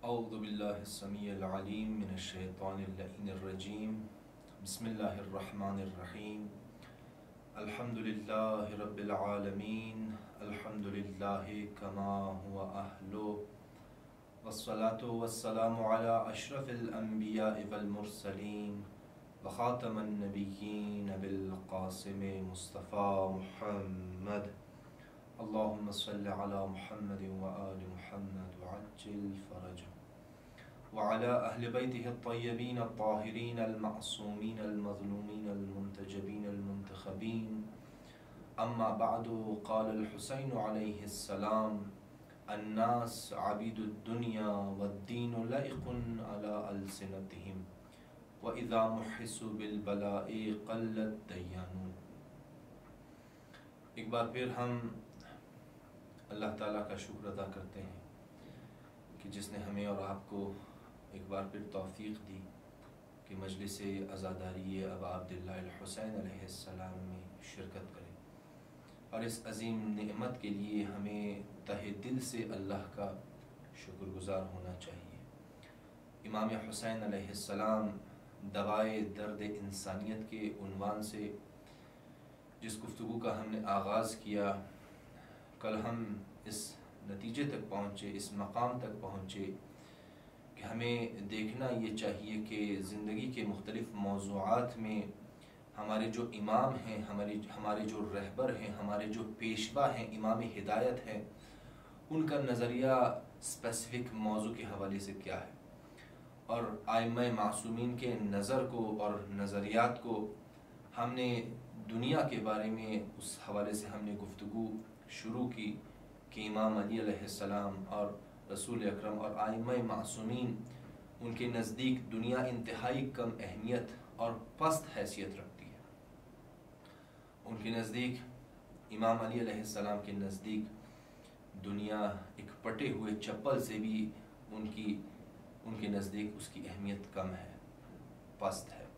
اعوذ باللہ السمیع العلیم من الشیطان اللعین الرجیم بسم اللہ الرحمن الرحیم الحمد للہ رب العالمین الحمد للہ کما هو اہلو والصلاة والسلام علی اشرف الانبیاء والمرسلین وخاتم النبیین بالقاسم مصطفیٰ محمد اللہم صل علی محمد وآل محمد وعجل فرجہ وعلى أهل بيته الطيبين الطاهرين المعصومين المظلومين المنتجبين المنتخبين أما بعد قال الحسين عليه السلام الناس عبيد الدنيا والدين لائق على ألسنتهم وإذا محسوا بالبلاء قل الديان۔ ایک بار پھر ہم اللہ تعالیٰ کا شکر ادا کرتے ہیں کہ جس نے ہمیں اور آپ کو ایک بار پھر توفیق دی کہ مجلس عزاداری ابا عبداللہ الحسین علیہ السلام میں شرکت کریں، اور اس عظیم نعمت کے لیے ہمیں تہ دل سے اللہ کا شکر گزار ہونا چاہیے۔ امام حسین علیہ السلام دوائے درد انسانیت کے عنوان سے جس گفتگو کا ہم نے آغاز کیا، کل ہم اس نتیجے تک پہنچے، اس مقام تک پہنچے کہ ہمیں دیکھنا یہ چاہیے کہ زندگی کے مختلف موضوعات میں ہمارے جو امام ہیں، ہمارے جو رہبر ہیں، ہمارے جو پیشوا ہیں، امام ہدایت ہیں، ان کا نظریہ اسپیسیفک موضوع کے حوالے سے کیا ہے، اور ائمہ معصومین کے نظر کو اور نظریات کو ہم نے دنیا کے بارے میں اس حوالے سے ہم نے گفتگو شروع کی کہ امام علی علیہ السلام اور رسول اکرم اور ائمہ معصومین، ان کے نزدیک دنیا انتہائی کم اہمیت اور پست حیثیت رکھتی ہے۔ ان کے نزدیک، امام علی علیہ السلام کے نزدیک دنیا ایک پٹے ہوئے چپل سے بھی ان کے نزدیک اس کی اہمیت کم ہے، پست ہے۔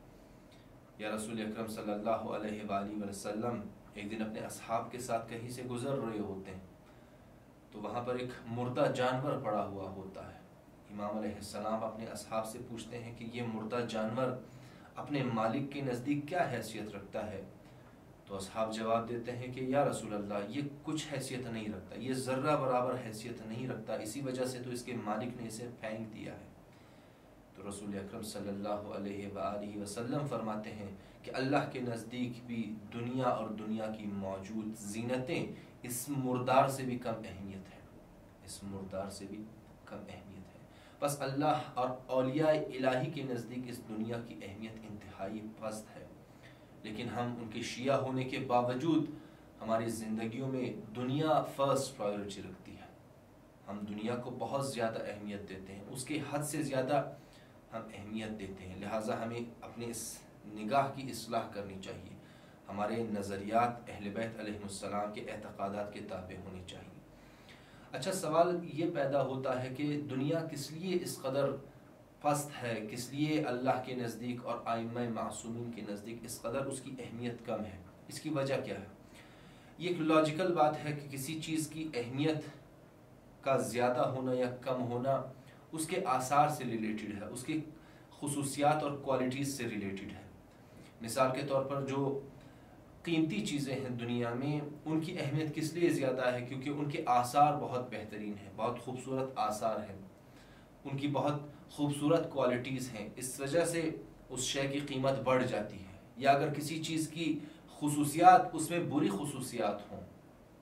یا رسول اکرم صلی اللہ علیہ وآلہ وسلم ایک دن اپنے اصحاب کے ساتھ کہیں سے گزر رہے ہوتے ہیں تو وہاں پر ایک مردہ جانور پڑا ہوا ہوتا ہے۔ امام علیہ السلام اپنے اصحاب سے پوچھتے ہیں کہ یہ مردہ جانور اپنے مالک کے نزدیک کیا حیثیت رکھتا ہے؟ تو اصحاب جواب دیتے ہیں کہ یا رسول اللہ، یہ کچھ حیثیت نہیں رکھتا، یہ ذرہ برابر حیثیت نہیں رکھتا، اسی وجہ سے تو اس کے مالک نے اسے پھینک دیا ہے۔ تو رسول اکرم صلی اللہ علیہ وآلہ وسلم فرماتے ہیں کہ اللہ کے نزدیک بھی دنیا اور دنیا کی موجود زینتیں اس مردار سے بھی کم اہمیت ہے، اس مردار سے بھی کم اہمیت ہے۔ بس اللہ اور اولیاء الہی کے نزدیک اس دنیا کی اہمیت انتہائی پست ہے، لیکن ہم ان کے شیعہ ہونے کے باوجود ہماری زندگیوں میں دنیا فرسٹ پرائیورٹی رکھتی ہے۔ ہم دنیا کو بہت زیادہ اہمیت دیتے ہیں، اس کے حد سے زیادہ ہم اہمیت دیتے ہیں، لہٰذا ہمیں اپنے اس نگاہ کی اصلاح کرنی چاہیے۔ ہمارے نظریات اہل بیت علیہ السلام کے اعتقادات کے تابع ہونے چاہیے۔ اچھا، سوال یہ پیدا ہوتا ہے کہ دنیا کس لیے اس قدر پست ہے، کس لیے اللہ کے نزدیک اور ائمہ معصومین کے نزدیک اس قدر اس کی اہمیت کم ہے؟ اس کی وجہ کیا ہے؟ یہ ایک لاجیکل بات ہے کہ کسی چیز کی اہمیت کا زیادہ ہونا یا کم ہونا اس کے آثار سے ریلیٹڈ ہے، اس کی خصوصیات اور کوالٹیز سے ریلیٹڈ ہے۔ مثال کے طور پر جو قیمتی چیزیں ہیں دنیا میں، ان کی اہمیت کس لیے زیادہ ہے؟ کیونکہ ان کے آثار بہت بہترین ہیں، بہت خوبصورت آثار ہیں، ان کی بہت خوبصورت کوالٹیز ہیں، اس وجہ سے اس شے کی قیمت بڑھ جاتی ہے۔ یا اگر کسی چیز کی خصوصیات اس میں بری خصوصیات ہوں،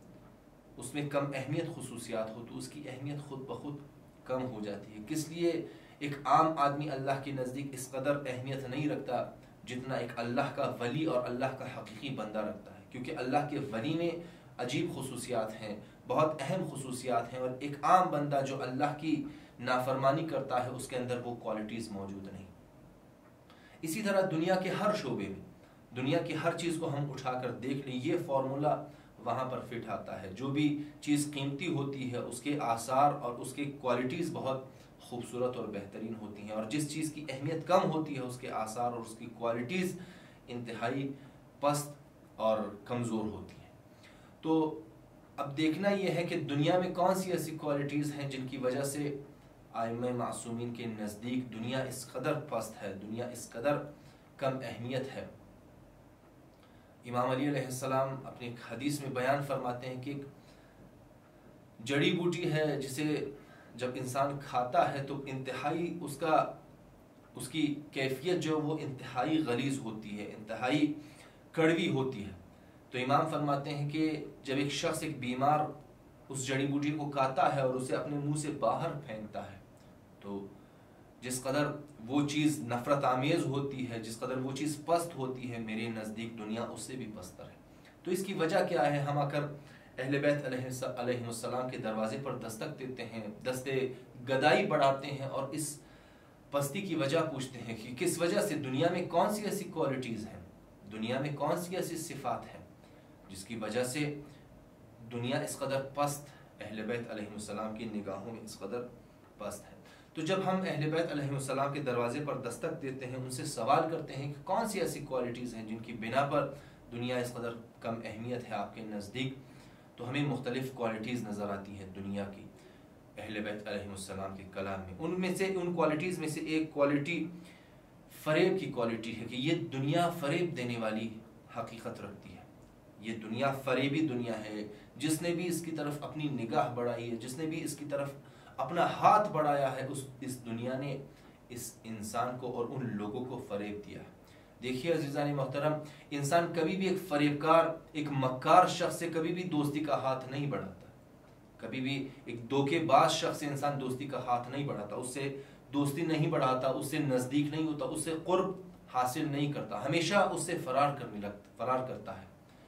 اس میں کم اہمیت خصوصیات ہو، تو اس کی اہمیت خود بخود کم ہو جاتی ہے۔ کس لیے ایک عام آدمی اللہ کے نزدیک اس قدر اہمیت نہیں رکھتا جتنا ایک اللہ کا ولی اور اللہ کا حقیقی بندہ رکھتا ہے؟ کیونکہ اللہ کے ولی میں عجیب خصوصیات ہیں، بہت اہم خصوصیات ہیں، اور ایک عام بندہ جو اللہ کی نافرمانی کرتا ہے اس کے اندر وہ کوالٹیز موجود نہیں۔ اسی طرح دنیا کے ہر شعبے میں، دنیا کی ہر چیز کو ہم اٹھا کر دیکھ لیں، یہ فارمولا وہاں پر فٹ آتا ہے۔ جو بھی چیز قیمتی ہوتی ہے اس کے آثار اور اس کے کوالٹیز بہت خوبصورت اور بہترین ہوتی ہیں، اور جس چیز کی اہمیت کم ہوتی ہے اس کے آثار اور اس کی کوالٹیز انتہائی پست اور کمزور ہوتی ہیں۔ تو اب دیکھنا یہ ہے کہ دنیا میں کون سی ایسی کوالٹیز ہیں جن کی وجہ سے آئمہ معصومین کے نزدیک دنیا اس قدر پست ہے، دنیا اس قدر کم اہمیت ہے۔ امام علی علیہ السلام اپنی ایک حدیث میں بیان فرماتے ہیں کہ ایک جڑی بوٹی ہے جسے جب انسان کھاتا ہے تو انتہائی اس کی کیفیت جو وہ انتہائی غلیظ ہوتی ہے، انتہائی کڑوی ہوتی ہے۔ تو امام فرماتے ہیں کہ جب ایک شخص ایک بیمار اس جڑی بوٹی کو کھاتا ہے اور اسے اپنے منہ سے باہر پھینکتا ہے تو جس قدر وہ چیز نفرت آمیز ہوتی ہے، جس قدر وہ چیز پست ہوتی ہے، میرے نزدیک دنیا اس سے بھی پستر ہے۔ تو اس کی وجہ کیا ہے؟ ہم آ کر اہل بیت علیہ السلام کے دروازے پر دستک دیتے ہیں، دستے گدائی بڑھاتے ہیں اور اس پستی کی وجہ پوچھتے ہیں کہ کس وجہ سے، دنیا میں کون سی ایسی کوالٹیز ہیں، دنیا میں کون سی ایسی صفات ہیں جس کی وجہ سے دنیا اس قدر پست اہل بیت علیہ السلام کی نگاہوں میں اس قدر پست ہے۔ تو جب ہم اہل بیت علیہ السلام کے دروازے پر دستک دیتے ہیں، ان سے سوال کرتے ہیں کہ کون سی ایسی کوالٹیز ہیں جن کی بنا پر دنیا اس قدر کم اہمیت ہے آپ کے نزدیک، تو ہمیں مختلف کوالٹیز نظر آتی ہیں دنیا کی اہل بیت علیہ السلام کے کلام میں۔ ان کوالٹیز میں سے ایک کوالٹی فریب کی کوالٹی ہے کہ یہ دنیا فریب دینے والی حقیقت رکھتی ہے، یہ دنیا فریبی دنیا ہے۔ جس نے بھی اس کی طرف اپنی نگاہ بڑھائی ہے، جس نے بھی اس کی طرف اپنا ہاتھ بڑھایا ہے، اس دنیا نے اس انسان کو اور ان لوگوں کو فریب دیا ہے۔ دیکھیے عزیزان محترم، انسان کبھی بھی ایک فریبکار، ایک مکار شخص سے کبھی بھی دوستی کا ہاتھ نہیں بڑھاتا، کبھی بھی ایک دھوکے باز شخص سے انسان دوستی کا ہاتھ نہیں بڑھاتا، اس سے دوستی نہیں بڑھاتا، اس سے نزدیک نہیں ہوتا، اس سے قرب حاصل نہیں کرتا، ہمیشہ اس سے فرار کرتا ہے۔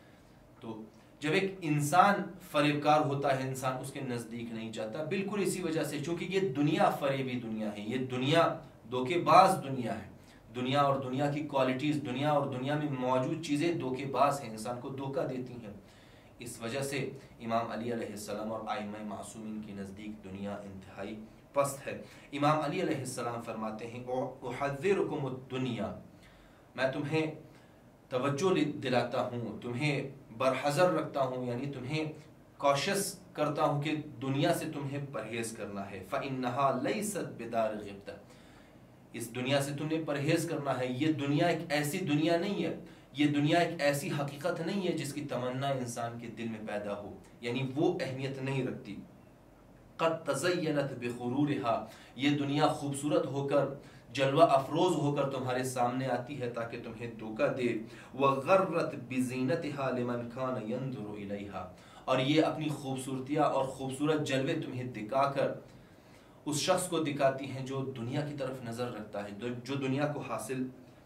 تو جب ایک انسان فریبکار ہوتا ہے، انسان اس کے نزدیک نہیں جاتا، بالکل اسی وجہ سے، چونکہ یہ دنیا فریبی دنیا ہے، یہ دنیا دھوکے باز دنیا ہے، دنیا اور دنیا کی کوالٹیز، دنیا اور دنیا میں موجود چیزیں دھوکے باز ہیں، انسان کو دھوکہ دیتی ہیں۔ اس وجہ سے امام علی علیہ السلام اور آئمہ معصومین کے نزدیک دنیا انتہائی پست ہے۔ امام علی علیہ السلام فرماتے ہیں احذرکم الدنیا، میں تمہیں توجہ دلاتا ہوں، تمہیں برحذر رکھتا ہوں، یعنی تمہیں کوشش کرتا ہوں کہ دنیا سے تمہیں پرہیز کرنا ہے۔ فإنہا لیست بدار غبطہ، اس دنیا سے تمہیں پرہیز کرنا ہے۔ یہ دنیا ایک ایسی دنیا نہیں ہے، یہ دنیا ایک ایسی حقیقت نہیں ہے جس کی تمنا انسان کے دل میں پیدا ہو، یعنی وہ اہمیت نہیں رکھتی۔ قد تزینت بغرورہا، یہ دنیا خوبصورت ہو کر، جلوہ افروز ہو کر تمہارے سامنے آتی ہے تاکہ تمہیں دھوکہ دے۔ وغرت بزینتہا لمن کان ینظر الیہا، اور یہ اپنی خوبصورتیاں اور خوبصورت جلوے تمہیں دکھا کر اس شخص کو دکھاتی ہیں جو دنیا کی طرف نظر رکھتا ہے، جو دنیا کو حاصل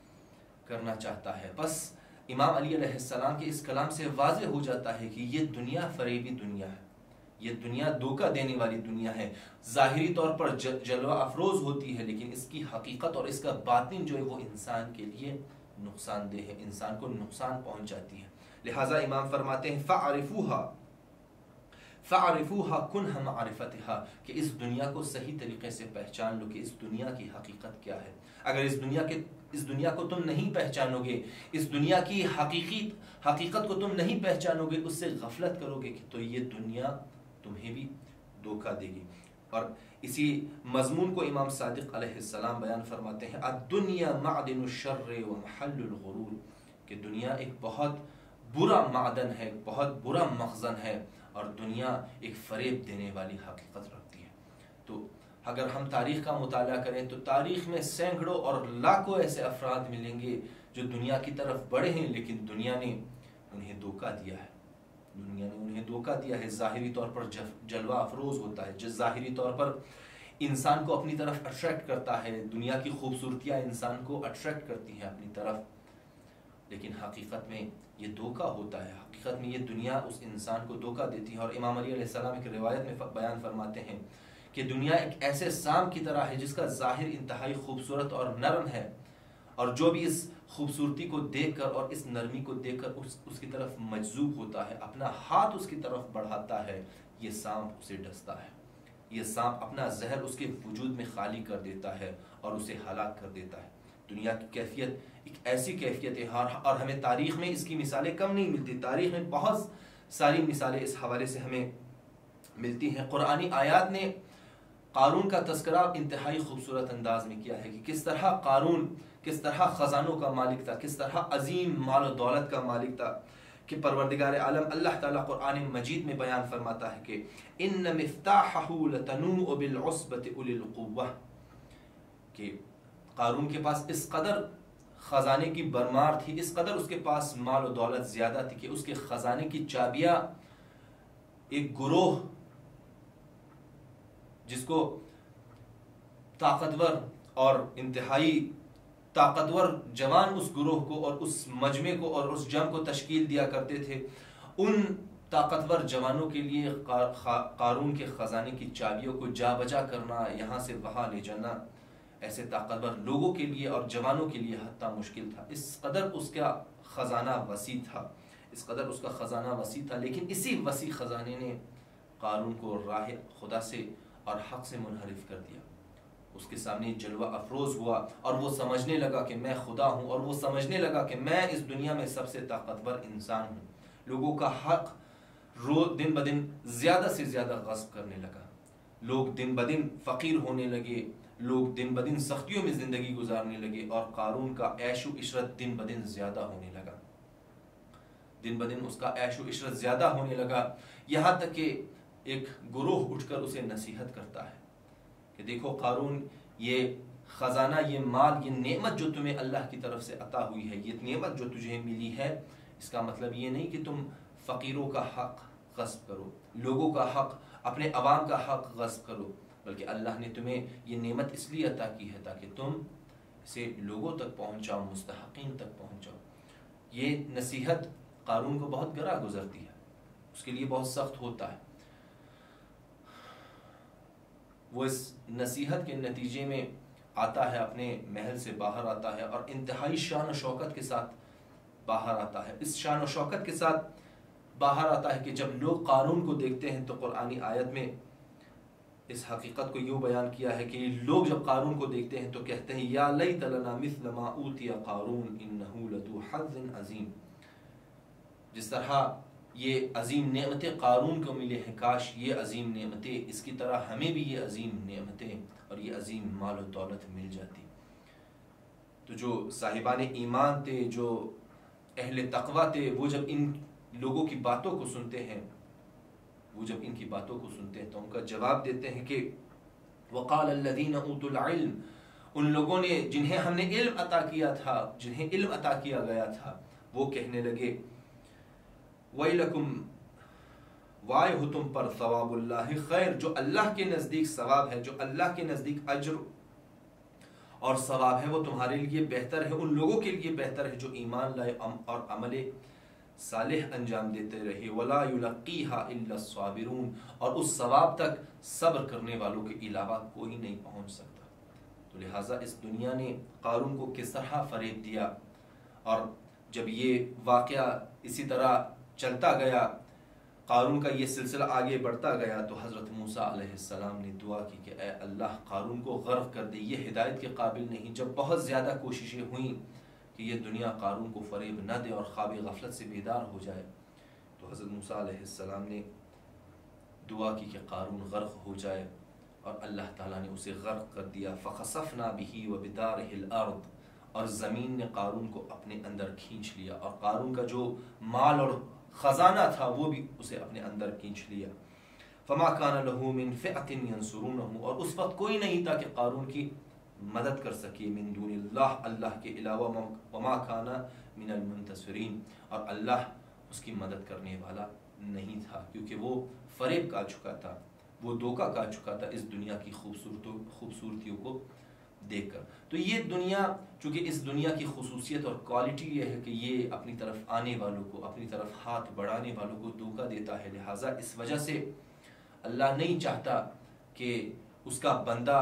کرنا چاہتا ہے۔ بس امام علی علیہ السلام کے اس کلام سے واضح ہو جاتا ہے کہ یہ دنیا فریبی دنیا ہے، یہ دنیا دھوکہ دینے والی دنیا ہے، ظاہری طور پر جلوہ افروز ہوتی ہے، لیکن اس کی حقیقت اور اس کا باطن جو ہے وہ انسان کے لیے نقصان دہ ہے، انسان کو نقصان پہنچاتی ہے۔ لہٰذا امام فرماتے ہیں فَعَرِفُوهَا كُنْهَ مَعْرِفَتِهَا، کہ اس دنیا کو صحیح طریقے سے پہچان لو کہ اس دنیا کی حقیقت کیا ہے۔ اگر اس دنیا کو تم نہیں پہچانو گے، اس دنیا کی حقیقت کو تم نہیں پہچانو گے، اس سے غفلت کرو گے تو یہ دنیا تمہیں بھی دھوکہ دے گی۔ اور اسی مضمون کو امام صادق علیہ السلام بیان فرماتے ہیں الدنیا معدن الشر ومحل الغرور، کہ دنیا ایک بہت برا معدن ہے، بہت برا مخزن ہے، اور دنیا ایک فریب دینے والی حقیقت رکھتی ہے۔ تو اگر ہم تاریخ کا مطالعہ کریں تو تاریخ میں سینکڑوں اور لاکھوں ایسے افراد ملیں گے جو دنیا کی طرف بڑھے ہیں، لیکن دنیا نے انہیں دھوکہ دیا ہے، دنیا نے انہیں دھوکہ دیا ہے۔ ظاہری طور پر جلوہ افروز ہوتا ہے، جس ظاہری طور پر انسان کو اپنی طرف اٹریکٹ کرتا ہے، دنیا کی خوبصورتیاں انسان کو اٹریکٹ کرتی ہیں اپنی طرف، لیکن حقیقت میں یہ دھوکہ ہوتا ہے، حقیقت میں یہ دنیا اس انسان کو دھوکہ دیتی ہے۔ اور امام علی علیہ السلام ایک روایت میں بیان فرماتے ہیں کہ دنیا ایک ایسے سام کی طرح ہے جس کا ظاہر انتہائی خوبصورت اور نرم ہے، اور جو بھی اس خوبصورتی کو دیکھ کر اور اس نرمی کو دیکھ کر اس کی طرف مجذوب ہوتا ہے، اپنا ہاتھ اس کی طرف بڑھاتا ہے، یہ سانپ اسے ڈستا ہے، یہ سانپ اپنا زہر اس کے وجود میں خالی کر دیتا ہے اور اسے ہلاک کر دیتا ہے۔ دنیا کی کیفیت ایک ایسی کیفیت ہے، اور ہمیں تاریخ میں اس کی مثالیں کم نہیں ملتی، تاریخ میں بہت ساری مثالیں اس حوالے سے ہمیں ملتی ہیں۔ قرآنی آیات نے قارون کا تذکرہ انتہائی خوبصورت انداز میں کیا ہے کہ کس طرح قارون کس طرح خزانوں کا مالک تھا، کس طرح عظیم مال و دولت کا مالک تھا، کہ پروردگار عالم اللہ تعالیٰ قرآن مجید میں بیان فرماتا ہے کہ ان مفتاحہ لتنوء بالعصبۃ اولي القوہ، کہ قارون کے پاس اس قدر خزانے کی برمار تھی، اس قدر اس کے پاس مال و دولت زیادہ تھی کہ اس کے خزانے کی چابیاں ایک گروہ جس کو طاقتور اور انتہائی طاقتور جوان اس گروہ کو اور اس مجمع کو اور اس جنگ کو تشکیل دیا کرتے تھے، ان طاقتور جوانوں کے لیے قارون کے خزانے کی چابیوں کو جا بجا کرنا، یہاں سے وہاں لے جانا، ایسے طاقتور لوگوں کے لیے اور جوانوں کے لیے حتیٰ مشکل تھا۔ اس قدر اس کا خزانہ وسیع تھا، اس قدر اس کا خزانہ وسیع تھا، لیکن اسی وسیع خزانے نے قارون کو راہ خدا سے اور حق سے منحرف کر دیا۔ اس کے سامنے جلوہ افروز ہوا اور وہ سمجھنے لگا کہ میں خدا ہوں، اور وہ سمجھنے لگا کہ میں اس دنیا میں سب سے طاقتور انسان ہوں۔ لوگوں کا حق دن بدن زیادہ سے زیادہ غصب کرنے لگا، لوگ دن بدن فقیر ہونے لگے، لوگ دن بدن سختیوں میں زندگی گزارنے لگے، اور قارون کا عیش و عشرت دن بدن زیادہ ہونے لگا، دن بدن اس کا عیش و عشرت زیادہ ہونے لگا، یہاں تک کہ ایک گروہ اٹھ کر اسے نصیحت کرتا ہے کہ دیکھو قارون، یہ خزانہ، یہ مال، یہ نعمت جو تمہیں اللہ کی طرف سے عطا ہوئی ہے، یہ نعمت جو تجھے ملی ہے، اس کا مطلب یہ نہیں کہ تم فقیروں کا حق غصب کرو، لوگوں کا حق، اپنے عوام کا حق غصب کرو، بلکہ اللہ نے تمہیں یہ نعمت اس لیے عطا کی ہے تاکہ تم اسے لوگوں تک پہنچاؤ، مستحقین تک پہنچاؤ۔ یہ نصیحت قارون کو بہت گراں گزرتی ہے، اس کے لیے بہت سخت ہوتا ہے۔ وہ اس نصیحت کے نتیجے میں آتا ہے، اپنے محل سے باہر آتا ہے اور انتہائی شان و شوکت کے ساتھ باہر آتا ہے۔ اس شان و شوکت کے ساتھ باہر آتا ہے کہ جب لوگ قارون کو دیکھتے ہیں تو قرآنی آیت میں اس حقیقت کو یوں بیان کیا ہے کہ لوگ جب قارون کو دیکھتے ہیں تو کہتے ہیں یا لیت لنا مثل ما اوتی قارون انہ لذو حظ عظیم، جس طرح یہ عظیم نعمتیں قارون کو ملے ہیں، کاش یہ عظیم نعمتیں اس کی طرح ہمیں بھی یہ عظیم نعمتیں اور یہ عظیم مال و دولت مل جاتی۔ تو جو صاحبان ایمان تھے، جو اہل تقویٰ تھے، وہ جب ان لوگوں کی باتوں کو سنتے ہیں، وہ جب ان کی باتوں کو سنتے ہیں تو ان کا جواب دیتے ہیں کہ وقال الذین اوتوا العلم، ان لوگوں نے جنہیں ہم نے علم عطا کیا تھا، جنہیں علم عطا کیا گیا تھا، وہ کہنے لگے وَيْلَكُمْ، وائے ہو تم پر، ثواب اللہ خیر، جو اللہ کے نزدیک ثواب ہے، جو اللہ کے نزدیک اجر اور ثواب ہے، وہ تمہارے لیے بہتر ہے، ان لوگوں کے لیے بہتر ہے جو ایمان لائے اور عمل صالح انجام دیتے رہے، وَلَا يُلَقِّيهَا إِلَّا الصَّابِرُونَ، اور اس ثواب تک صبر کرنے والوں کے علاوہ کوئی نہیں پہنچ سکتا۔ تو لہٰذا اس دنیا نے قارون کو کس طرح فریب دیا، اور جب یہ واقعہ اسی طرح چلتا گیا، قارون کا یہ سلسلہ آگے بڑھتا گیا، تو حضرت موسیٰ علیہ السلام نے دعا کی کہ اے اللہ قارون کو غرق کر دے، یہ ہدایت کے قابل نہیں۔ جب بہت زیادہ کوششیں ہوئیں کہ یہ دنیا قارون کو فریب نہ دے اور خواب غفلت سے بیدار ہو جائے، تو حضرت موسیٰ علیہ السلام نے دعا کی کہ قارون غرق ہو جائے، اور اللہ تعالیٰ نے اسے غرق کر دیا۔ فَخَسَفْنَا بِهِ وَبِدَارِهِ الْأَرْضِ، اور زمین نے قارون کو اپنے اندر کھینچ لیا، اور قارون کا جو مال اور خزانہ تھا وہ بھی اسے اپنے اندر کھینچ لیا۔ فما کان لہ من فئۃ ینصرونہ، اور اس وقت کوئی نہیں تھا کہ قارون کی مدد کر سکے، من دون اللہ، اللہ کے علاوہ، وما کان من المنتصرین، اور اللہ اس کی مدد کرنے والا نہیں تھا، کیونکہ وہ فریب کھا چکا تھا، وہ دھوکہ کھا چکا تھا اس دنیا کی خوبصورتیوں کو دیکھ کر۔ تو یہ دنیا، چونکہ اس دنیا کی خصوصیت اور کوالٹی یہ ہے کہ یہ اپنی طرف آنے والوں کو، اپنی طرف ہاتھ بڑھانے والوں کو دھوکہ دیتا ہے، لہٰذا اس وجہ سے اللہ نہیں چاہتا کہ اس کا بندہ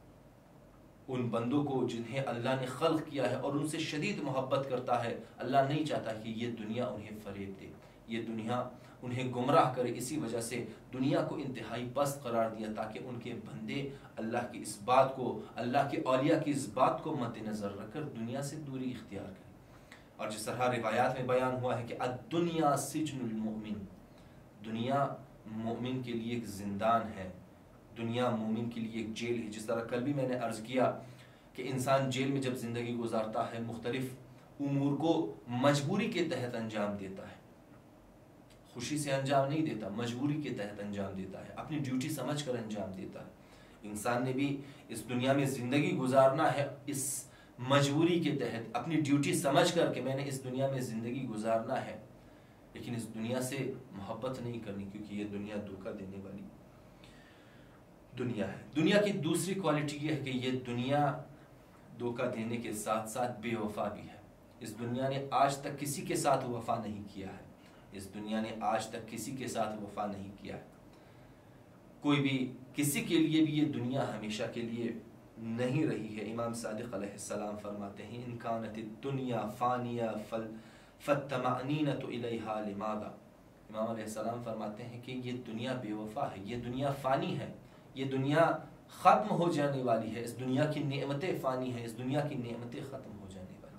ان بندوں کو جنہیں اللہ نے خلق کیا ہے اور ان سے شدید محبت کرتا ہے، اللہ نہیں چاہتا کہ یہ دنیا انہیں فریب دے، یہ دنیا انہیں گمراہ کرے۔ اسی وجہ سے دنیا کو انتہائی پست قرار دیا تاکہ ان کے بندے اللہ کی اس بات کو، اللہ کے اولیاء کی اس بات کو مد نظر رکھ کر دنیا سے دوری اختیار کریں۔ اور جس طرح روایات میں بیان ہوا ہے کہ الدنیا سجن المؤمن، دنیا مومن کے لیے ایک زندان ہے، دنیا مومن کے لیے ایک جیل ہے. جس طرح کل بھی میں نے عرض کیا کہ انسان جیل میں جب زندگی گزارتا ہے مختلف امور کو مجبوری کے تحت انجام دیتا ہے، خوشی سے انجام نہیں دیتا، مجبوری کے تحت انجام دیتا ہے، اپنی ڈیوٹی سمجھ کر انجام دیتا ہے. انسان نے بھی اس دنیا میں زندگی گزارنا ہے اس مجبوری کے تحت، اپنی ڈیوٹی سمجھ کر کہ میں نے اس دنیا میں زندگی گزارنا ہے، لیکن اس دنیا سے محبت نہیں کرنی، کیونکہ یہ دنیا دھوکہ دینے والی دنیا ہے. دنیا کی دوسری کوالٹی یہ ہے کہ یہ دنیا دھوکہ دینے کے ساتھ ساتھ بے وفا بھی ہے. اس دنیا نے آج تک کسی کے ساتھ وفا نہیں کیا ہے. اس دنیا نے آج تک کسی کے ساتھ وفا نہیں کیا ہے. کوئی بھی کسی کے لیے بھی یہ دنیا ہمیشہ کے لیے نہیں رہی ہے. امام صادق علیہ السلام فرماتے ہیں ان کانت الدنیا فانیہ فالطمأنینۃ الیہا لماذا. امام علیہ السلام فرماتے ہیں کہ یہ دنیا بے وفا ہے، یہ دنیا فانی ہے، یہ دنیا ختم ہو جانے والی ہے. اس دنیا کی نعمتیں فانی ہیں، اس دنیا کی نعمتیں ختم ہو جانے والی.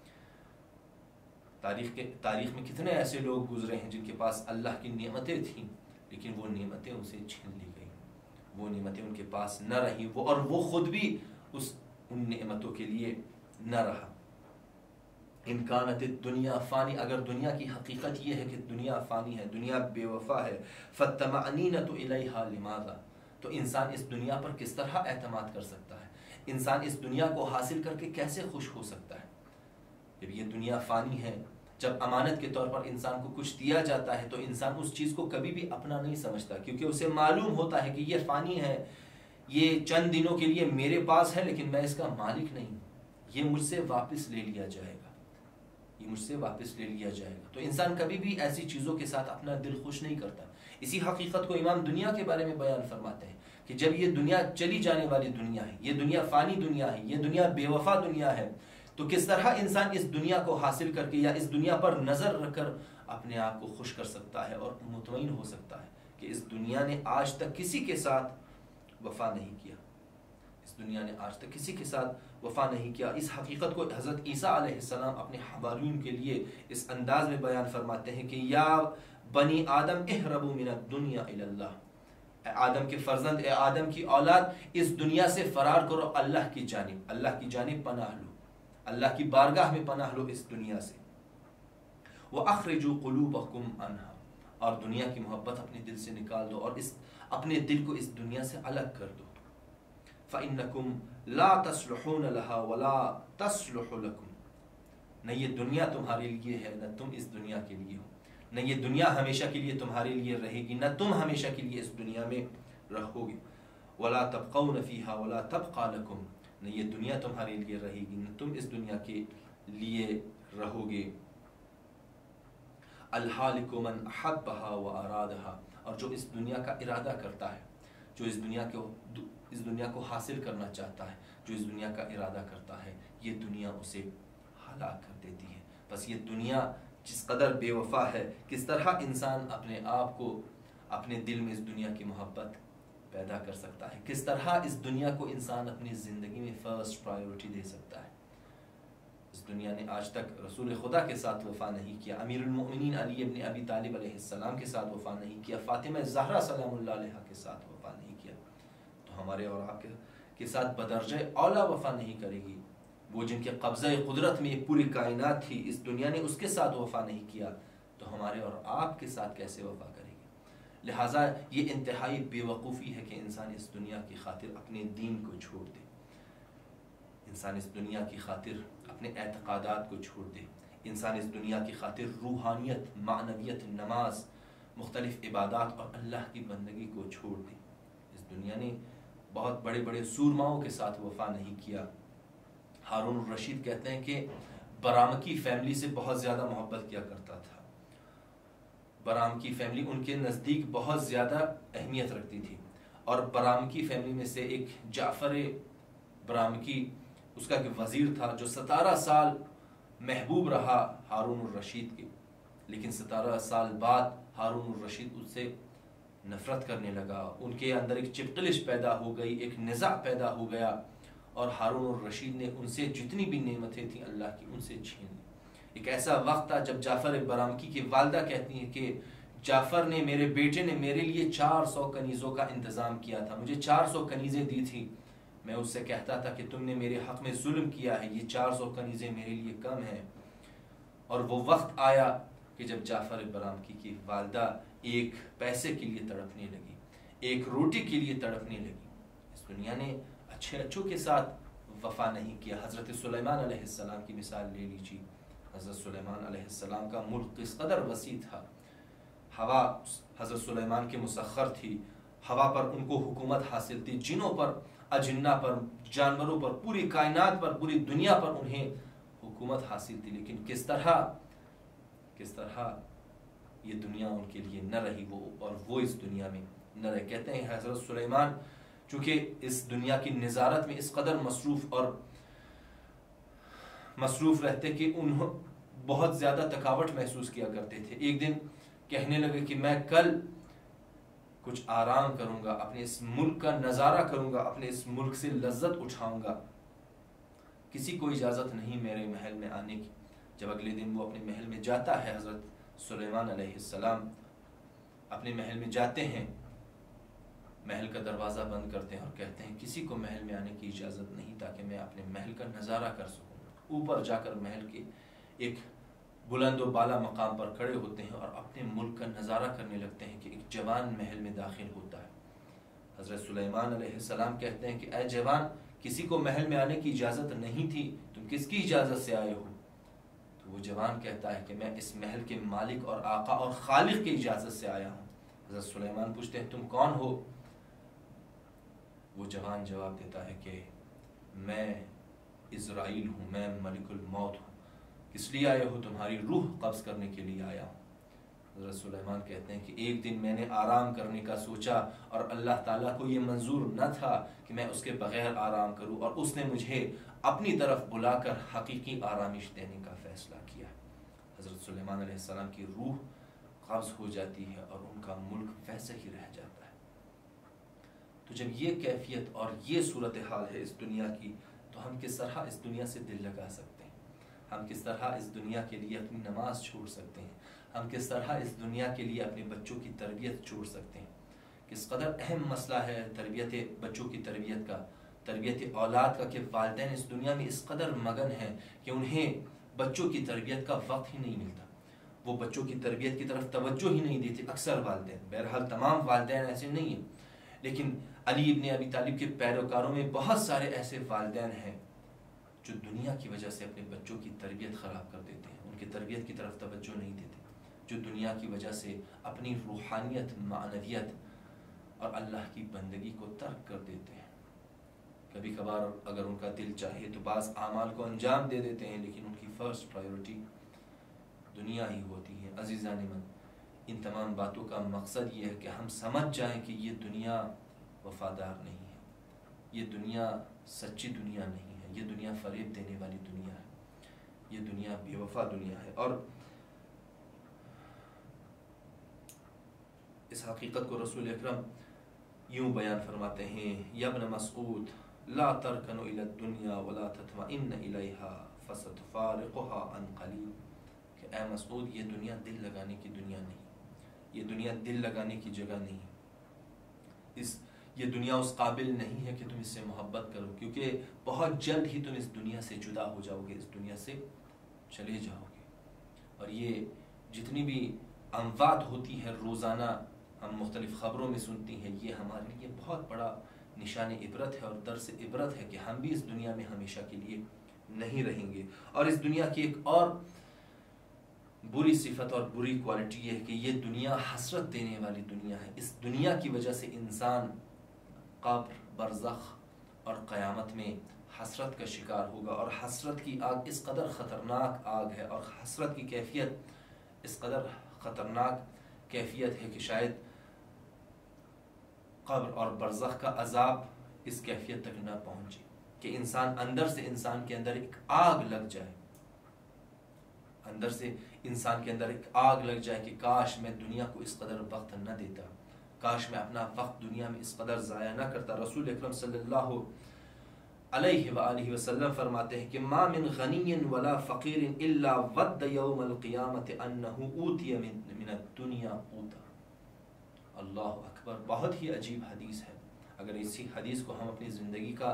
تاریخ میں کتنے ایسے لوگ گزرے ہیں جن کے پاس اللہ کی نعمتیں تھیں، لیکن وہ نعمتیں ان سے چھین لی گئیں، وہ نعمتیں ان کے پاس نہ رہیں، اور وہ خود بھی ان نعمتوں کے لیے نہ رہا. ان کانت الدنیا فانی، اگر دنیا کی حقیقت یہ ہے کہ دنیا فانی ہے، دنیا بے وفا ہے، فالطمأنینۃ الیہا لماذا، تو انسان اس دنیا پر کس طرح اعتماد کر سکتا ہے؟ انسان اس دنیا کو حاصل کر کے کیسے خوش ہو سکتا ہے؟ جب یہ دنیا فانی ہے، جب امانت کے طور پر انسان کو کچھ دیا جاتا ہے تو انسان اس چیز کو کبھی بھی اپنا نہیں سمجھتا، کیونکہ اسے معلوم ہوتا ہے کہ یہ فانی ہے، یہ چند دنوں کے لیے میرے پاس ہے، لیکن میں اس کا مالک نہیں ہوں، یہ مجھ سے واپس لے لیا جائے گا، یہ مجھ سے واپس لے لیا جائے گا. تو انسان کبھی بھی ایسی چیزوں کے ساتھ اپنا دل خوش نہیں کرتا. اسی حقیقت کو امام دنیا کے بارے میں بیان فرماتے ہیں کہ جب یہ دنیا چلی جانے والی دنیا ہے، یہ دنیا فانی دنیا ہے، یہ دنیا بے وفا دنیا ہے، تو کس طرح انسان اس دنیا کو حاصل کر کے یا اس دنیا پر نظر رکھ کر اپنے آپ کو خوش کر سکتا ہے اور مطمئن ہو سکتا ہے کہ اس دنیا نے آج تک کسی کے ساتھ وفا نہیں کیا، اس دنیا نے آج تک کسی کے ساتھ وفا نہیں کیا. اس حقیقت کو حضرت عیسیٰ علیہ السلام اپنے حواریون کے لیے اس انداز میں بیان فرماتے ہیں کہ یا بنی آدم اہربوا من الدنیا الی اللہ، اے آدم کے فرزند، اے آدم کی اولاد، اس دنیا سے فرار کرو اللہ کی جانب پناہ لو، اللہ کی بارگاہ میں پناہ لو اس دنیا سے. وَأَخْرِجُوا قُلُوبَكُمْ عَنْهَا، اور دنیا کی محبت اپنے دل سے نکال دو اور اپنے دل کو اس دنیا سے الگ کر دو. فَإِنَّكُمْ لَا تَصْلُحُونَ لَهَا وَلَا تَصْلُحُ لَكُمْ، نہ یہ دنیا تمہارے لیے ہے نہ تم اس دنیا کے لیے ہو، نہ یہ دنیا ہمیشہ کے لیے تمہارے لیے رہے گی، نہ تم ہمیشہ کے لیے اس دنیا میں رہو گے. وَلَا تَبْقَوْنَ فِيهَا وَلَا تَبْقَى لَكُمْ، نہ یہ دنیا تمہارے لیے رہے گی نہ تم اس دنیا کے لیے رہو گے. الْحَالِكُ مَنْ أَحَبَّهَا وَأَرَادَهَا، اور جو اس دنیا کا ارادہ کرتا ہے، جو اس دنیا کو حاصل کرنا چاہتا ہے، جو اس دنیا کا ارادہ کرتا ہے، یہ دنیا اسے ہلاک کر دیتی ہے. بس یہ دنیا جس قدر بے وفا ہے، کس طرح انسان اپنے آپ کو اپنے دل میں اس دنیا کی محبت پیدا کر سکتا ہے، کس طرح اس دنیا کو انسان اپنی زندگی میں فرسٹ پرائیورٹی دے سکتا ہے. اس دنیا نے آج تک رسول خدا کے ساتھ وفا نہیں کیا، امیر المؤمنین علی ابن ابی طالب علیہ السلام کے ساتھ وفا نہیں کیا، فاطمہ زہرا سلام اللہ علیہا کے ساتھ وفا نہیں کیا، تو ہمارے اور آپ کے ساتھ بدرجہ اولا وفا نہیں کرے گی. وہ جن کے قبضہ قدرت میں پوری کائنات تھی، اس دنیا نے اس کے ساتھ وفا نہیں کیا، تو ہمارے اور آپ کے ساتھ کیسے وفا کرے گی؟ لہٰذا یہ انتہائی بے وقوفی ہے کہ انسان اس دنیا کی خاطر اپنے دین کو چھوڑ دے، انسان اس دنیا کی خاطر اپنے اعتقادات کو چھوڑ دے، انسان اس دنیا کی خاطر روحانیت، معنویت، نماز، مختلف عبادات اور اللہ کی بندگی کو چھوڑ دے. اس دنیا نے بہت بڑے بڑے سورماؤں کے ساتھ وفا نہیں کیا. ہارون الرشید کہتے ہیں کہ برام کی فیملی سے بہت زیادہ محبت کیا کرتا تھا. برام کی فیملی ان کے نزدیک بہت زیادہ اہمیت رکھتی تھی، اور برام کی فیملی میں سے ایک جعفر برام کی اس کا ایک وزیر تھا جو 17 سال محبوب رہا ہارون الرشید کے، لیکن 17 سال بعد ہارون الرشید اس سے نفرت کرنے لگا، ان کے اندر ایک چپقلش پیدا ہو گئی، ایک نزاع پیدا ہو گیا، اور ہارون الرشید نے ان سے جتنی بھی نعمتیں تھیں اللہ کی ان سے چھین لی. ایک ایسا وقت تھا جب جعفر برامکی کی والدہ کہتی ہیں کہ جعفر نے، میرے بیٹے نے میرے لیے 400 کنیزوں کا انتظام کیا تھا، مجھے 400 کنیزیں دی تھی، میں اس سے کہتا تھا کہ تم نے میرے حق میں ظلم کیا ہے، یہ 400 کنیزیں میرے لیے کم ہیں۔ اور وہ وقت آیا کہ جب جعفر برامکی کی والدہ ایک پیسے کے لیے تڑپنے لگی، ایک روٹی کے لیے تڑپنے لگی۔ اس دنیا نے اچھے اچھوں کے ساتھ وفا نہیں کیا۔ حضرت سلیمان علیہ السلام کی مثال لے لیجیے۔ حضرت سلیمان علیہ السلام کا ملک کس قدر وسیع تھا، ہوا حضرت سلیمان کے مسخر تھی، ہوا پر ان کو حکومت حاصل تھی، جنوں پر، اجنہ پر، جانوروں پر، پوری کائنات پر، پوری دنیا پر انہیں حکومت حاصل تھی، لیکن کس طرح یہ دنیا ان کے لیے نہ رہی، وہ اس دنیا میں نہ رہے۔ کہتے ہیں حضرت سلیمان چونکہ اس دنیا کی نظارت میں اس قدر مصروف رہتے کہ انہوں بہت زیادہ تھکاوٹ محسوس کیا کرتے تھے۔ ایک دن کہنے لگے کہ میں کل کچھ آرام کروں گا، اپنے اس ملک کا نظارہ کروں گا، اپنے اس ملک سے لذت اٹھاؤں گا، کسی کو اجازت نہیں میرے محل میں آنے کی۔ جب اگلے دن وہ اپنے محل میں جاتا ہے، حضرت سلیمان علیہ السلام اپنے محل میں جاتے ہیں، محل کا دروازہ بند کرتے ہیں اور کہتے ہیں کسی کو محل میں آنے کی اجازت نہیں تاکہ میں اپنے محل کا نظارہ کر سکوں۔ اوپر جا کر محل کے ایک بلند و بالا مقام پر کھڑے ہوتے ہیں اور اپنے ملک کا نظارہ کرنے لگتے ہیں کہ ایک جوان محل میں داخل ہوتا ہے۔ حضرت سلیمان علیہ السلام کہتے ہیں کہ اے جوان، کسی کو محل میں آنے کی اجازت نہیں تھی، تم کس کی اجازت سے آئے ہو؟ تو وہ جوان کہتا ہے کہ میں اس محل کے مالک اور آقا اور خالق کی اجازت سے آیا ہوں۔ حضرت سلیمان پوچھتے ہیں تم کون ہو؟ وہ جوان جواب دیتا ہے کہ میں اسرائیل ہوں، میں ملک الموت ہوں۔ کس لیے آئے ہو؟ تمہاری روح قبض کرنے کے لیے آیا ہوں۔ حضرت سلیمان کہتے ہیں کہ ایک دن میں نے آرام کرنے کا سوچا اور اللہ تعالیٰ کو یہ منظور نہ تھا کہ میں اس کے بغیر آرام کروں، اور اس نے مجھے اپنی طرف بلا کر حقیقی آرامش دینے کا فیصلہ کیا۔ حضرت سلیمان علیہ السلام کی روح قبض ہو جاتی ہے اور ان کا ملک ویسے ہی رہ جاتا ہے۔ تو جب یہ کیفیت اور یہ صورتحال ہے اس دنیا کی، تو ہم کس طرح اس دنیا سے دل لگا سکتے ہیں؟ ہم کس طرح اس دنیا کے لیے اپنی نماز چھوڑ سکتے ہیں؟ ہم کس طرح اس دنیا کے لیے اپنے بچوں کی تربیت چھوڑ سکتے ہیں؟ کس قدر اہم مسئلہ ہے تربیت بچوں کی تربیت کا، تربیت اولاد کا، کہ والدین اس دنیا میں اس قدر مگن ہیں کہ انہیں بچوں کی تربیت کا وقت ہی نہیں ملتا، وہ بچوں کی تربیت کی طرف توجہ ہی نہیں دیتے۔ اکثر والدین، بہرحال تمام والدین ایسے نہیں ہیں، لیکن علی ابن ابی طالب کے پیروکاروں میں بہت سارے ایسے والدین ہیں جو دنیا کی وجہ سے اپنے بچوں کی تربیت خراب کر دیتے ہیں، ان کی تربیت کی طرف توجہ نہیں دیتے، جو دنیا کی وجہ سے اپنی روحانیت، معنویت اور اللہ کی بندگی کو ترک کر دیتے ہیں۔ کبھی کبھار اگر ان کا دل چاہے تو بعض اعمال کو انجام دے دیتے ہیں، لیکن ان کی فرسٹ پرائیورٹی دنیا ہی ہوتی ہے۔ عزیزان من، ان تمام باتوں کا مقصد یہ ہے کہ ہم سمجھ جائیں کہ یہ دنیا وفادار نہیں ہے، یہ دنیا سچی دنیا نہیں ہے، یہ دنیا فریب دینے والی دنیا ہے، یہ دنیا بے وفا دنیا ہے۔ اور اس حقیقت کو رسول اکرم یوں بیان فرماتے ہیں، یا ابن مسعود لا ترکنوا الی الدنیا ولا تطمئن الیہا فستفارقها عن قلیل، کہ اے مسعود، یہ دنیا دل لگانے کی دنیا نہیں، یہ دنیا دل لگانے کی جگہ نہیں، یہ دنیا اس قابل نہیں ہے کہ تم اس سے محبت کرو، کیونکہ بہت جلد ہی تم اس دنیا سے جدا ہو جاؤ گے، اس دنیا سے چلے جاؤ گے۔ اور یہ جتنی بھی اموات ہوتی ہے روزانہ، ہم مختلف خبروں میں سنتی ہیں، یہ ہمارے لیے بہت بڑا نشان عبرت ہے اور درس عبرت ہے کہ ہم بھی اس دنیا میں ہمیشہ کے لیے نہیں رہیں گے۔ اور اس دنیا کی ایک اور بری صفت اور بری کوالٹی یہ ہے کہ یہ دنیا حسرت دینے والی دنیا ہے۔ اس دنیا کی وجہ سے انسان قبر، برزخ اور قیامت میں حسرت کا شکار ہوگا، اور حسرت کی آگ اس قدر خطرناک آگ ہے، اور حسرت کی کیفیت اس قدر خطرناک کیفیت ہے کہ شاید قبر اور برزخ کا عذاب اس کیفیت تک نہ پہنچے کہ انسان اندر سے، انسان کے اندر ایک آگ لگ جائے، اندر سے انسان کے اندر ایک آگ لگ جائے کہ کاش میں دنیا کو اس قدر وقت نہ دیتا، کاش میں اپنا وقت دنیا میں اس قدر ضائع نہ کرتا۔ رسول اکرم صلی اللہ अलैहि व आलिहि वसल्लम फरमाते हैं कि मा मिन गनिय्यिन वला फ़क़ीरिन इल्ला वद्द यौमल क़ियामति अन्नहु ऊतिय मिनद दुनिया ऊता। अल्लाह अकबर, बहुत ही अजीब हदीस है। अगर इसी हदीस को हम अपनी ज़िंदगी का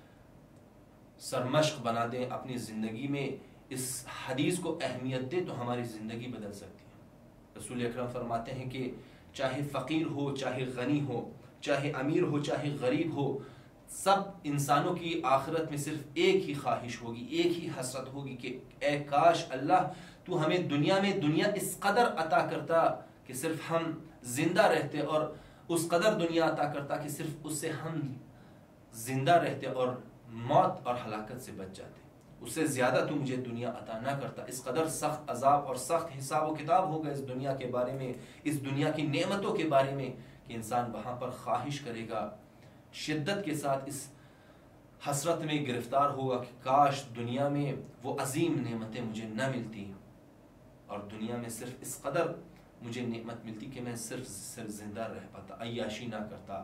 सरमश्क बना दें, अपनी ज़िंदगी में इस हदीस को अहमियत दें, तो हमारी ज़िंदगी बदल सकती है। रसूल अकरम फरमाते हैं कि चाहे फ़कीर हो, चाहे गनी हो, चाहे अमीर हो, चाहे गरीब हो, सब इंसानों की आखिरत में सिर्फ एक ही ख्वाहिश होगी, एक ही हसरत होगी कि ए काश अल्लाह तू हमें दुनिया में दुनिया इस कदर अता करता कि सिर्फ हम जिंदा रहते, और उस कदर दुनिया अता करता कि सिर्फ उससे हम जिंदा रहते और मौत और हलाकत से बच जाते। उससे ज़्यादा तू मुझे दुनिया अता ना करता। इस कदर सख्त अजाब और सख्त हिसाब व किताब होगा इस दुनिया के बारे में, इस दुनिया की नेमतों के बारे में, कि इंसान वहाँ पर ख्वाहिश करेगा, शिद्दत के साथ इस हसरत में गिरफ्तार होगा कि काश दुनिया में वो अजीम नेमतें मुझे न मिलती, और दुनिया में सिर्फ इस कदर मुझे नेमत मिलती कि मैं सिर्फ जिंदा रह पाता, अय्याशी ना करता,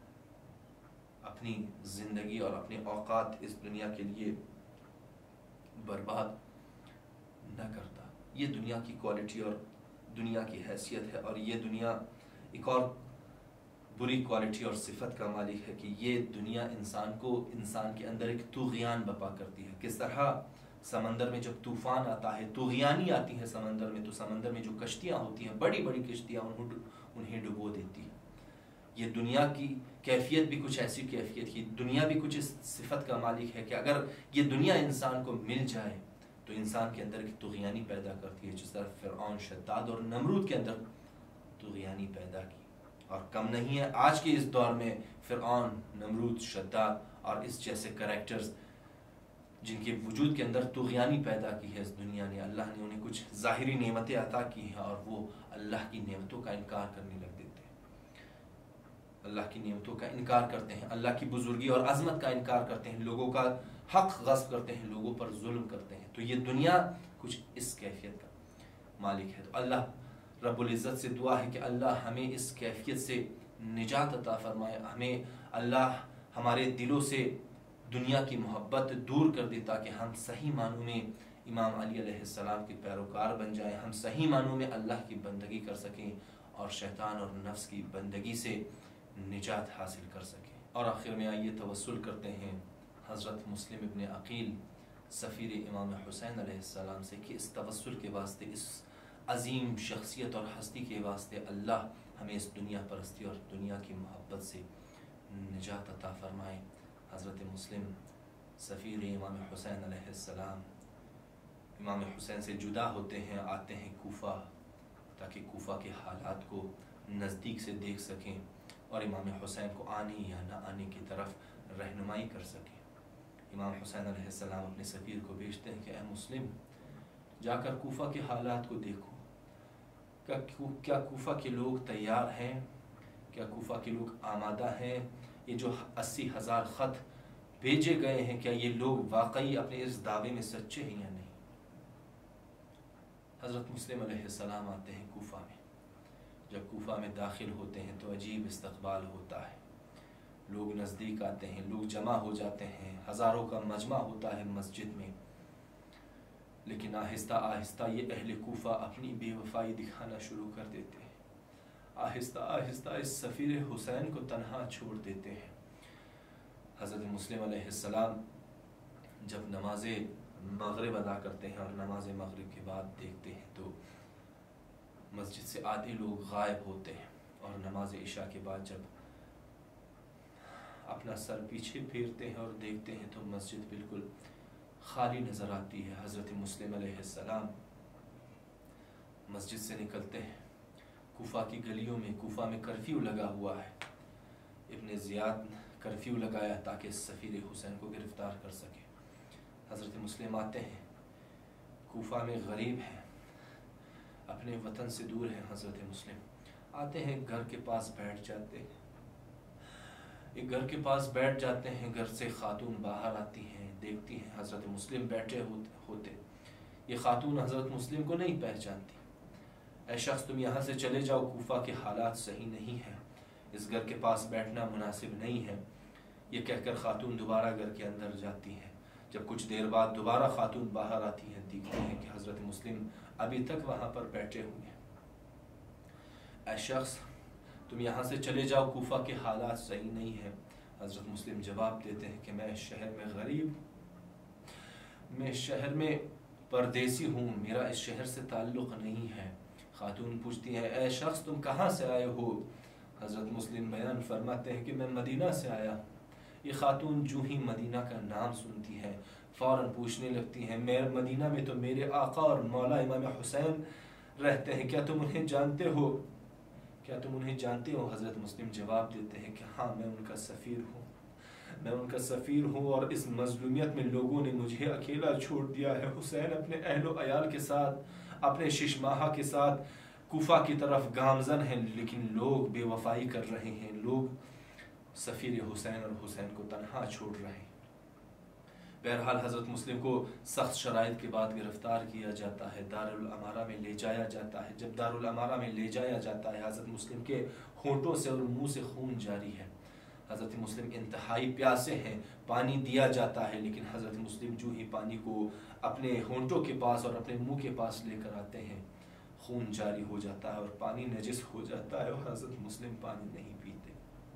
अपनी ज़िंदगी और अपने औकात इस दुनिया के लिए बर्बाद न करता। ये दुनिया की क्वालिटी और दुनिया की हैसियत है। और ये दुनिया एक और बुरी क्वालिटी और सिफत का मालिक है कि ये दुनिया इंसान के अंदर एक तूग़यान बपा करती है। किस तरह समंदर में जब तूफ़ान आता है, तूग़यानी आती है समंदर में, तो समंदर में जो कश्तियाँ होती हैं, बड़ी बड़ी कश्तियाँ, उन्हें डुबो देती है। ये दुनिया की कैफियत भी कुछ ऐसी कैफियत की, दुनिया भी कुछ इस सिफत का मालिक है कि अगर ये दुनिया इंसान को मिल जाए तो इंसान के अंदर एक तुग़यानी पैदा करती है, जिस तरह फ़िरऔन, शद्दाद और नमरूद के अंदर तुग़यानी पैदा की। और कम नहीं है आज के इस दौर में फ़िरऔन, नमरूद, शद्दाद और इस जैसे कैरेक्टर्स जिनके वजूद के अंदर तुग़यानी पैदा की है इस दुनिया ने। अल्लाह ने उन्हें कुछ ज़ाहिरी नेमतें अता की हैं और वो अल्लाह की नेमतों का इनकार करने लग देते हैं, अल्लाह की नेमतों का इनकार करते हैं, अल्लाह की बुजुर्गी और अज़मत का इनकार करते हैं, लोगों का हक़ गस्ब करते हैं, लोगों पर जुल्म करते हैं। तो ये दुनिया कुछ इस कैफियत का मालिक है। तो अल्लाह रब्बुल इज़्ज़त से दुआ है कि अल्लाह हमें इस कैफियत से निजात अता फरमाए, हमें अल्लाह हमारे दिलों से दुनिया की मोहब्बत दूर कर दे, ताकि हम सही मानों में इमाम अली अलैहिस्सलाम के पैरोकार बन जाएं, हम सही मानों में अल्लाह की बंदगी कर सकें और शैतान और नफ्स की बंदगी से निजात हासिल कर सकें। और आखिर में आइए तवस्सुल करते हैं हज़रत मुस्लिम इब्न अक़ील सफ़ीर इमाम हुसैन अलैहिस्सलाम से कि इस तवस्सुल के वास्ते, इस अज़ीम शख्सियत और हस्ती के वास्ते अल्लाह हमें इस दुनिया परस्ती और दुनिया की मोहब्बत से निजात अता फ़रमाए। हज़रत मुस्लिम सफ़ीर इमाम हुसैन अलैहिस्सलाम इमाम हुसैन से जुदा होते हैं, आते हैं कूफ़ा, ताकि कूफ़ा के हालात को नज़दीक से देख सकें और इमाम हुसैन को आने या न आने की तरफ रहनुमाई कर सकें। इमाम हुसैन अलैहिस्सलाम अपने सफ़ीर को भेजते हैं कि ए मुस्लिम, जाकर कूफ़ा के हालात को देखो, क्या कूफ़ा के लोग तैयार हैं, क्या कूफ़ा के लोग आमादा हैं, ये जो 80,000 ख़त भेजे गए हैं, क्या ये लोग वाकई अपने इस दावे में सच्चे हैं या नहीं। हज़रत मुस्लिम अलैहिस्सलाम आते हैं कूफ़ा में। जब कूफ़ा में दाखिल होते हैं तो अजीब इस्तक़बाल होता है, लोग नज़दीक आते हैं, लोग जमा हो जाते हैं, हज़ारों का मजमा होता है मस्जिद में। लेकिन आहिस्ता आहिस्ता ये अहले कूफ़ा अपनी बेवफाई दिखाना शुरू कर देते हैं, आहिस्ता आहिस्ता इस सफ़ीर हुसैन को तन्हा छोड़ देते हैं। हज़रत मुस्लिम अलैहिस्सलाम जब नमाज़ मग़रिब अदा करते हैं और नमाज मग़रिब के बाद देखते हैं तो मस्जिद से आधे लोग गायब होते हैं, और नमाज इशा के बाद जब अपना सर पीछे फेरते हैं और देखते हैं तो मस्जिद बिल्कुल खाली नज़र आती है। हज़रत मुस्लिम अलैहिस्सलाम मस्जिद से निकलते हैं, कूफ़ा की गलियों में, कूफ़ा में कर्फ्यू लगा हुआ है, इब्न ज़ियाद कर्फ्यू लगाया ताकि सफ़ीर हुसैन को गिरफ़्तार कर सके। हज़रत मुस्लिम आते हैं, कूफ़ा में गरीब हैं, अपने वतन से दूर हैं। हज़रत मुस्लिम आते हैं, घर के पास बैठ जाते हैं, एक घर के पास बैठ जाते हैं, घर से ख़ातून बाहर आती हैं, देखती हैं हज़रत मुस्लिम बैठे होते। ये ख़ातून हज़रत मुस्लिम को नहीं पहचानती। ऐ शख्स, तुम यहाँ से चले जाओ, कूफ़ा के हालात सही नहीं हैं, इस घर के पास बैठना मुनासिब नहीं है। یہ کہہ کر خاتون دوبارہ گھر کے اندر جاتی ہے. جب کچھ دیر بعد دوبارہ خاتون باہر آتی ہیں، دیکھتے ہیں کہ حضرت مسلم ابھی تک وہاں پر بیٹھے ہوئے ہیں. اے شخص، تم یہاں سے چلے جاؤ، کوفہ کے حالات صحیح نہیں ہیں. حضرت مسلم جواب دیتے ہیں کہ میں شہر میں غریب، میں شہر میں پردیسی ہوں، میرا اس شہر سے تعلق نہیں ہے. خاتون پوچھتی ہے اے شخص تم کہاں سے آئے ہو؟ حضرت مسلم بیان فرماتے ہیں کہ میں مدینہ سے آیا ہوں. یہ خاتون جو ہی مدینہ کا نام سنتی ہے فوراً پوچھنے لگتی ہیں مدینہ میں تو میرے آقا اور مولا امام حسین رہتے ہیں، کیا تم انہیں جانتے ہو؟ کیا تم انہیں جانتے ہو؟ حضرت مسلم جواب دیتے ہیں کہ ہاں، میں ان کا سفیر ہوں، میں ان کا سفیر ہوں، اور اس مظلومیت میں لوگوں نے مجھے اکیلا چھوڑ دیا ہے. حسین اپنے اہل و عیال کے ساتھ، اپنے شش ماہہ کے ساتھ کوفہ کی طرف گامزن ہیں، لیکن لوگ بے وفائی کر رہے ہیں، لوگ سفیر حسین اور حسین کو تنہا چھوڑ رہے ہیں. بہرحال حضرت مسلم کو سخت شرائط کے بعد گرفتار کیا جاتا ہے، دارالامارہ میں لے جایا جاتا ہے. جب دارالامارہ میں لے جایا جاتا ہے، حضرت مسلم کے ہونٹوں سے اور منہ سے خون جاری ہے. حضرت مسلم انتہائی پیاسے ہیں، پانی دیا جاتا ہے، لیکن حضرت مسلم جو ہی پانی کو اپنے ہونٹوں کے پاس اور اپنے منہ کے پاس لے کر آتے ہیں، خون جاری ہو جاتا ہے اور پانی نجس ہو جاتا ہے، اور حضرت مسلم پانی نہیں پیتے.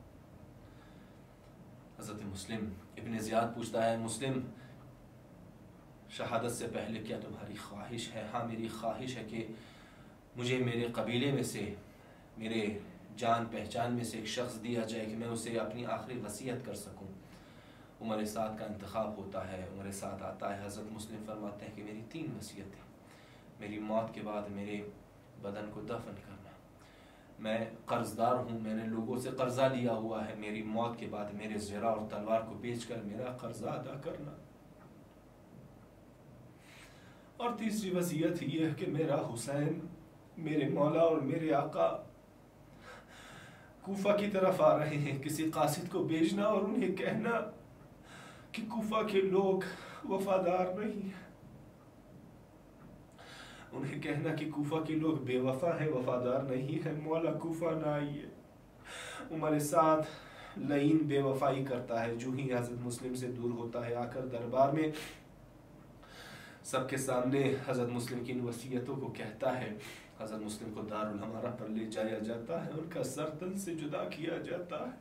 حضرت مسلم ابن زیاد پوچھتا ہے مسلم، شہادت سے پہلے کیا تمہاری خواہش ہے؟ ہاں، میری خواہش ہے کہ مجھے میرے قبیلے میں سے، میرے جان پہچان میں سے ایک شخص دیا جائے کہ میں اسے اپنی آخری وصیت کر سکوں. عمر سعد کا انتخاب ہوتا ہے، عمر سعد آتا ہے. حضرت مسلم فرماتے ہیں کہ میری 3 وصیتیں: میری موت کے بعد میرے بدن کو دفن کرنا، میں قرض دار ہوں، میں نے لوگوں سے قرضہ لیا ہوا ہے، میری موت کے بعد میرے زرہ اور تلوار کو بیچ کر میرا قرضہ ادا کرنا، اور تیسری وصیت یہ ہے کہ میرا حسین، میرے مولا اور میرے آقا کوفہ کی طرف آ رہے ہیں، کسی قاصد کو بھیجنا اور انہیں کہنا کہ کوفہ کے لوگ وفادار نہیں ہیں، انہیں کہنا کہ کوفہ کے لوگ بے وفا ہیں، وفادار نہیں ہیں، مولا کوفہ نہ آئیے. عمر سعد لعین بے وفائی کرتا ہے، جو ہی حضرت مسلم سے دور ہوتا ہے، آ کر دربار میں سب کے سامنے حضرت مسلم کی ان وصیتوں کو کہتا ہے. حضرت مسلم کو دارالامارہ پر لے جایا جاتا ہے، ان کا سر تن سے جدا کیا جاتا ہے،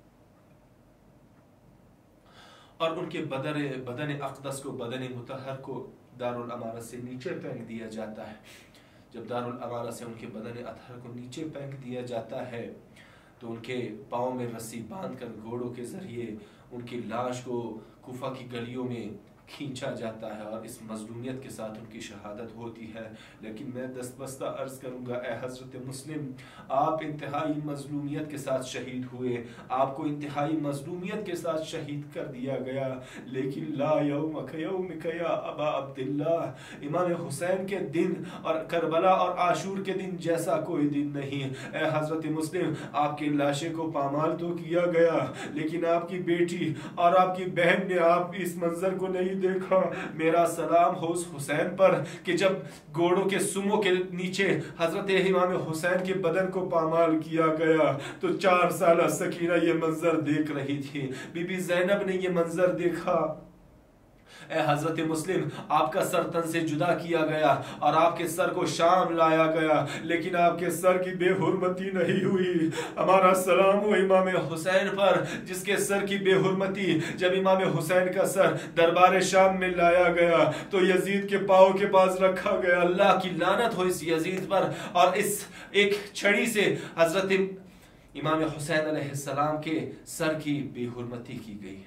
اور ان کے بدن اقدس کو، بدن مطہر کو دارالامارہ سے نیچے پھینک دیا جاتا ہے. جب دارالامارہ سے ان کے بدن اطہر کو نیچے پھینک دیا جاتا ہے تو ان کے پاؤں میں رسی باندھ کر گھوڑوں کے ذریعے ان کی لاش کو کوفہ کی گلیوں میں کھینچا جاتا ہے، اور اس مظلومیت کے ساتھ ان کی شہادت ہوتی ہے. لیکن میں دستبستہ عرض کروں گا اے حضرت مسلم، آپ انتہائی مظلومیت کے ساتھ شہید ہوئے، آپ کو انتہائی مظلومیت کے ساتھ شہید کر دیا گیا، لیکن لا یومک یومک یا ابا عبداللہ، امام حسین کے دن اور کربلا اور عاشور کے دن جیسا کوئی دن نہیں. اے حضرت مسلم، آپ کی لاشیں کو پامال تو کیا گیا، لیکن آپ کی بیٹی اور آپ کی بہن نے آپ اس منظر کو نہیں دیکھا. میرا سلام ہو اس حسین پر کہ جب گھوڑوں کے سموں کے نیچے حضرت امام حسین کے بدن کو پامال کیا گیا تو 4 سالہ سکینہ یہ منظر دیکھ رہی تھی. بی بی زینب نے یہ منظر دیکھا. اے حضرت مسلم، آپ کا سر تن سے جدا کیا گیا اور آپ کے سر کو شام لایا گیا، لیکن آپ کے سر کی بے حرمتی نہیں ہوئی. ہمارا سلام ہو امام حسین پر جس کے سر کی بے حرمتی جب امام حسین کا سر دربار شام میں لایا گیا تو یزید کے پاؤں کے پاس رکھا گیا. اللہ کی لعنت ہو اس یزید پر، اور اس ایک چھڑی سے حضرت امام حسین علیہ السلام کے سر کی بے حرمتی کی گئی.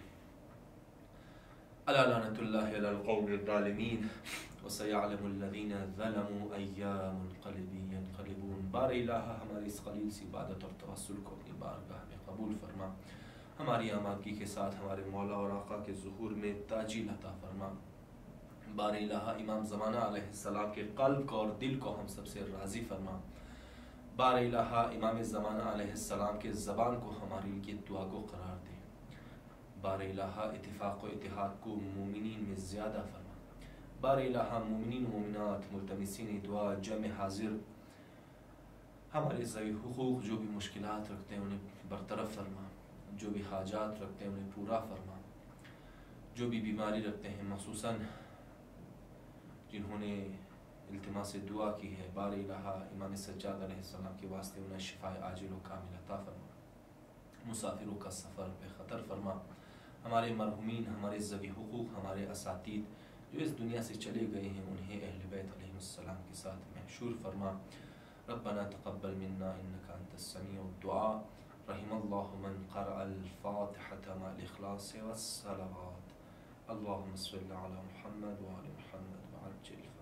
الا لعنت اللہ علی القوم الظالمین وسیعلم الذین ظلموا ایا منقلب ینقلبون. بار الہ ہماری اس قلیل سی عبادت اور توسل کو اپنی بارگاہ میں قبول فرما، ہماری آمادگی کے ساتھ ہمارے مولا اور آقا کے ظہور میں تاجیل عطا فرما. بار الہ امام زمانہ علیہ السلام کے قلب کو اور دل کو ہم سب سے راضی فرما. بار الہ امام زمانہ علیہ السلام کے زبان کو ہماری کی دعا کو قرار دے. بار الہ اتفاق و اتحاد کو مومنین میں زیادہ فرما. بار الہ مومنین و مومنات ملتمسین دعا جمع حاضر ہمارے ذوی حقوق جو بھی مشکلات رکھتے ہیں انہیں برطرف فرما. جو بھی حاجات رکھتے ہیں انہیں پورا فرما، جو بھی بیماری رکھتے ہیں مخصوصاً جنہوں نے التماس دعا کی ہے بار الہ امام سجاد علیہ السلام کے واسطے انہیں شفاء عاجل و کامل عطا فرما، مسافروں کا سفر بے خطر فرما، ہمارے مرحومین، ہمارے ذوی حقوق، ہمارے اساتید جو اس دنیا سے چلے گئے ہیں انہیں اہل بیت علیہ السلام کے ساتھ محشور فرما۔ ربنا تقبل منا انك انت السميع الدعاء، رحم اللہ من قرأ الفاتحة مع الاخلاص والصلوات، اللهم صل على محمد وعلى محمد وعجل